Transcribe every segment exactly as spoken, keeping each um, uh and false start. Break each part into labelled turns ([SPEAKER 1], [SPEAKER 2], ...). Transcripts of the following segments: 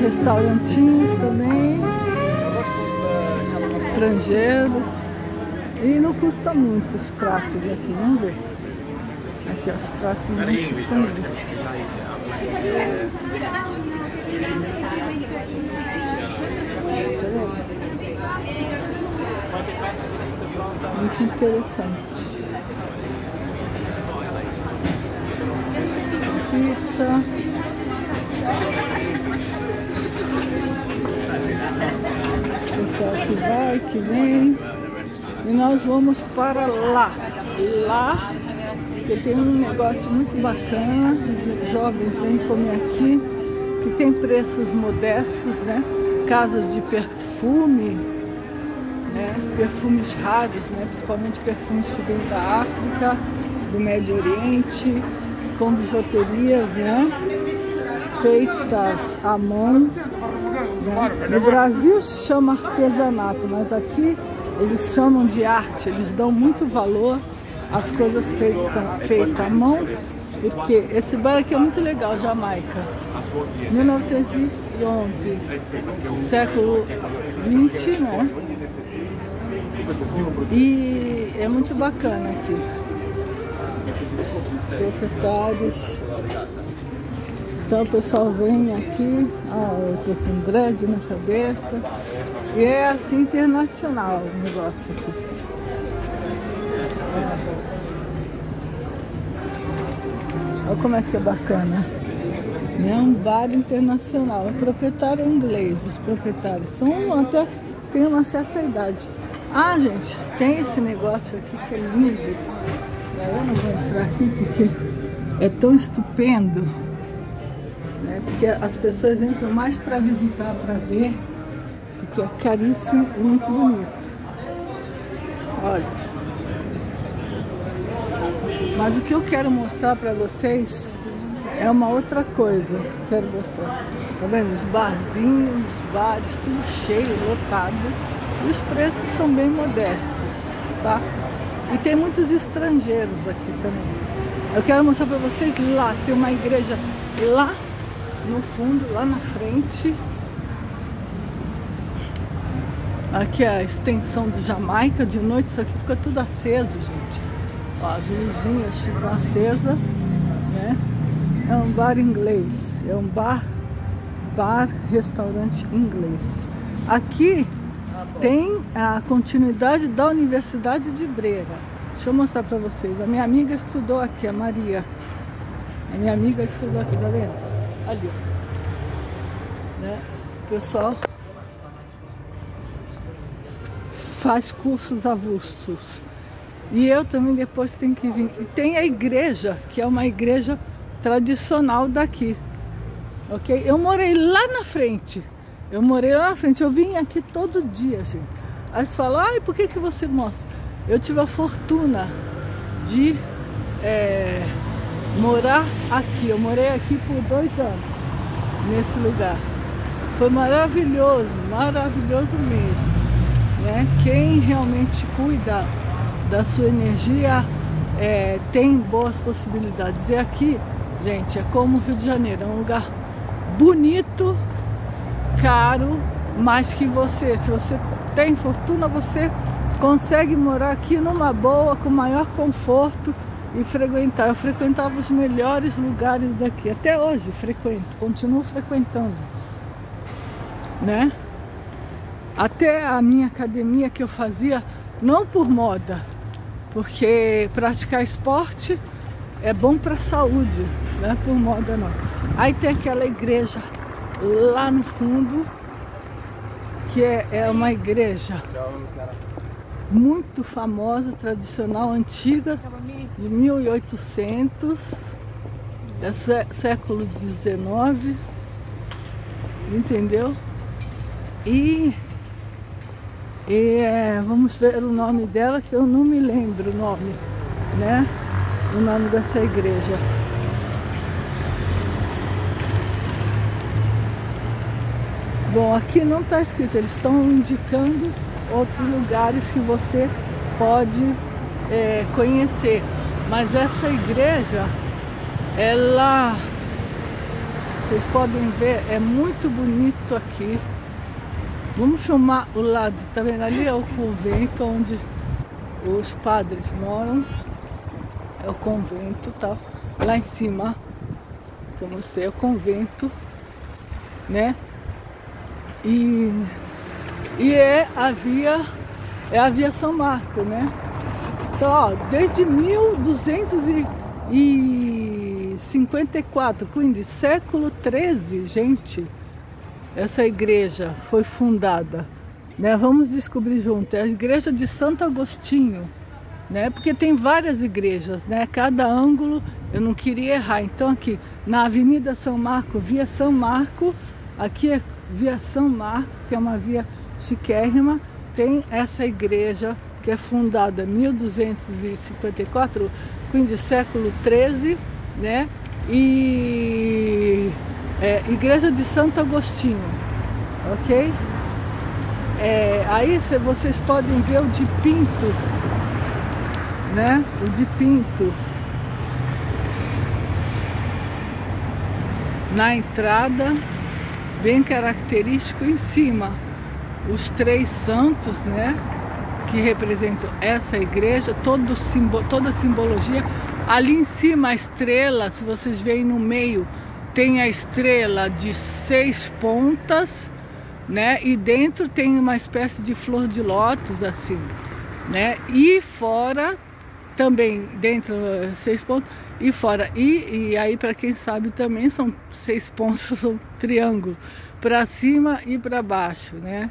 [SPEAKER 1] restaurantinhos também, estrangeiros. E não custa muito os pratos aqui, vamos ver. Aqui os pratos não custam muito. Muito interessante. Pizza. Pessoal que vai, que vem. E nós vamos para lá. Lá, porque tem um negócio muito bacana. Os jovens vêm comer aqui, que tem preços modestos, né? Casas de perfume, né? Perfumes raros, né? Principalmente perfumes que vêm da África, do Médio Oriente, com bijuterias, né? Feitas à mão. Né? No Brasil chama artesanato, mas aqui eles chamam de arte. Eles dão muito valor às coisas feitas feita à mão, porque esse bar aqui é muito legal, Jamaica. mil novecentos e onze, século vinte, né? E é muito bacana aqui. Proprietários. Então o pessoal vem aqui, ah, eu tô com dread na cabeça. E é assim internacional o negócio aqui. Olha como é que é bacana. É um bar internacional. O proprietário é inglês, os proprietários são até tem uma certa idade. Ah, gente, tem esse negócio aqui que é lindo. Eu não vou entrar aqui porque é tão estupendo, né? Porque as pessoas entram mais para visitar, para ver, porque é caríssimo e muito bonito. Olha. Mas o que eu quero mostrar para vocês é uma outra coisa. Quero mostrar. Tá vendo? Os barzinhos, os bares, tudo cheio, lotado. E os preços são bem modestos, tá? E tem muitos estrangeiros aqui também. Eu quero mostrar para vocês lá. Tem uma igreja lá no fundo, lá na frente. Aqui é a extensão do Jamaica. De noite isso aqui fica tudo aceso, gente. Ó, as luzinhas ficam acesas, né? É um bar inglês. É um bar, bar, restaurante inglês. Aqui tem a continuidade da Universidade de Brera. Deixa eu mostrar para vocês. A minha amiga estudou aqui, a Maria. A minha amiga estudou aqui, tá vendo? Ali, ó. Né? O pessoal faz cursos avulsos. E eu também depois tenho que vir. E tem a igreja, que é uma igreja tradicional daqui. Ok? Eu morei lá na frente. Eu morei lá na frente. Eu vim aqui todo dia, gente. Aí você fala, ai, por que que você mostra? Eu tive a fortuna de é, morar aqui. Eu morei aqui por dois anos, nesse lugar. Foi maravilhoso, maravilhoso mesmo. Né? Quem realmente cuida da sua energia é, tem boas possibilidades. E aqui, gente, é como o Rio de Janeiro. É um lugar bonito, caro, mas que você, se você tem fortuna, você consegue morar aqui numa boa, com maior conforto e frequentar. Eu frequentava os melhores lugares daqui. Até hoje frequento, continuo frequentando, né? Até a minha academia que eu fazia, não por moda, porque praticar esporte é bom para a saúde, não é por moda não. Aí tem aquela igreja lá no fundo, que é, é uma igreja muito famosa, tradicional, antiga, de mil e oitocentos, é sé, século dezenove, entendeu? E, e é, vamos ver o nome dela, que eu não me lembro o nome, né? O nome dessa igreja. Bom, aqui não está escrito, eles estão indicando outros lugares que você pode é, conhecer. Mas essa igreja, ela Vocês podem ver, é muito bonito aqui. Vamos filmar o lado, tá vendo? Ali é o convento onde os padres moram. É o convento, tá? Lá em cima, como eu sei, é o convento, né? E, e é a via, é a via São Marco, né? Então, ó, desde mil duzentos e cinquenta e quatro, quindi século treze, gente, essa igreja foi fundada, né? Vamos descobrir junto. É a igreja de Santo Agostinho, né? Porque tem várias igrejas, né? Cada ângulo, eu não queria errar. Então aqui na Avenida São Marco, via São Marco, aqui é via São Marco, que é uma via chiquérrima, tem essa igreja que é fundada em mil duzentos e cinquenta e quatro, quindi século treze, né? E é, igreja de Santo Agostinho, ok? É, aí vocês podem ver o de Pinto, né? O de Pinto na entrada, bem característico. Em cima os três santos, né? Que representam essa igreja, todo simbo, toda a simbologia. Ali em cima a estrela, se vocês veem no meio, tem a estrela de seis pontas, né? E dentro tem uma espécie de flor de lótus assim, né? E fora também, dentro seis pontos e fora. E, e aí, para quem sabe, também são seis pontos, um triângulo, para cima e para baixo, né?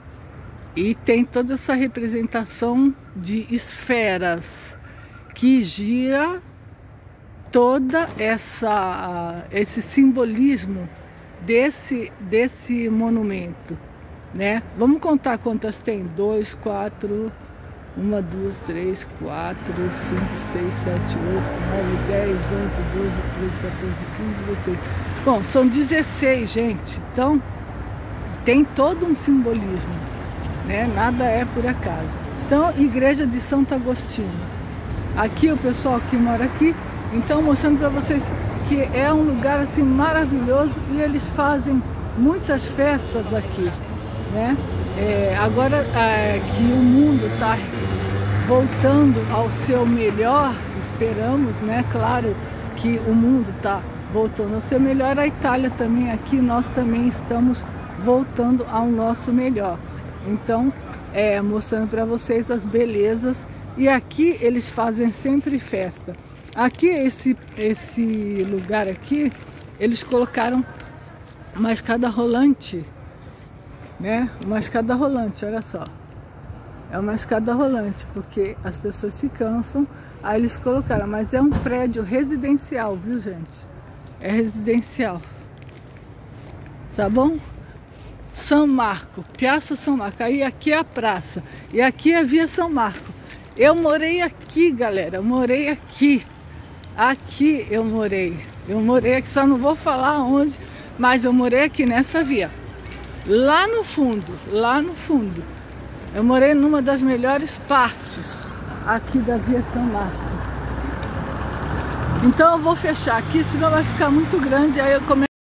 [SPEAKER 1] E tem toda essa representação de esferas que gira toda essa esse simbolismo desse desse monumento, né? Vamos contar quantas tem? Dois, quatro, uma, duas, três, quatro, cinco, seis, sete, oito, nove, dez, onze, doze, treze, quatorze, quinze, dezesseis. Bom, são dezesseis, gente. Então tem todo um simbolismo, né? Nada é por acaso. Então, igreja de Santo Agostinho. Aqui o pessoal que mora aqui, então mostrando para vocês que é um lugar assim maravilhoso e eles fazem muitas festas aqui, né? É, agora é, que o mundo está voltando ao seu melhor, esperamos, né? Claro que o mundo está voltando ao seu melhor, a Itália também, aqui nós também estamos voltando ao nosso melhor. Então, é, mostrando para vocês as belezas. E aqui eles fazem sempre festa. Aqui, esse, esse lugar aqui, eles colocaram uma escada rolante, né? Uma escada rolante, olha só. É uma escada rolante, porque as pessoas se cansam, aí eles colocaram. Mas é um prédio residencial, viu, gente? É residencial. Tá bom? São Marco, Piazza São Marco. Aí aqui é a praça. E aqui é a Via São Marco. Eu morei aqui, galera, eu morei aqui, aqui eu morei, eu morei aqui, só não vou falar onde, mas eu morei aqui nessa via, lá no fundo, lá no fundo, eu morei numa das melhores partes aqui da Via São Marco. Então eu vou fechar aqui, senão vai ficar muito grande, aí eu começo